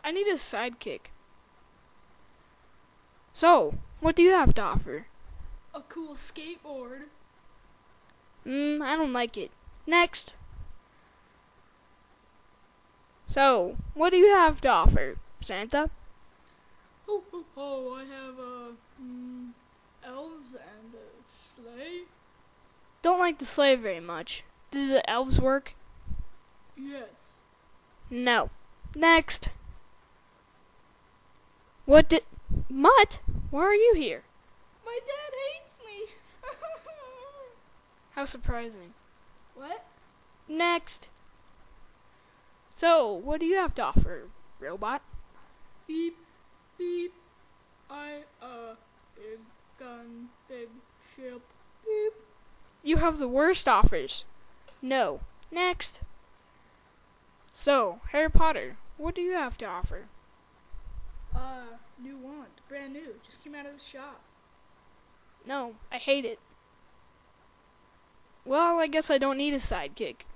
I need a sidekick. So, what do you have to offer? A cool skateboard. I don't like it. Next. So, what do you have to offer, Santa? Ho ho ho! I have elves and a sleigh. Don't like the sleigh very much. Do the elves work? Yes. No. Next. What did... Mutt? Why are you here? My dad hates me. How surprising. What? Next. So, what do you have to offer, robot? Beep beep. Big gun, big ship. Beep. You have the worst offers. No. Next. So, Harry Potter, what do you have to offer? New wand, brand new, just came out of the shop. No, I hate it. Well, I guess I don't need a sidekick.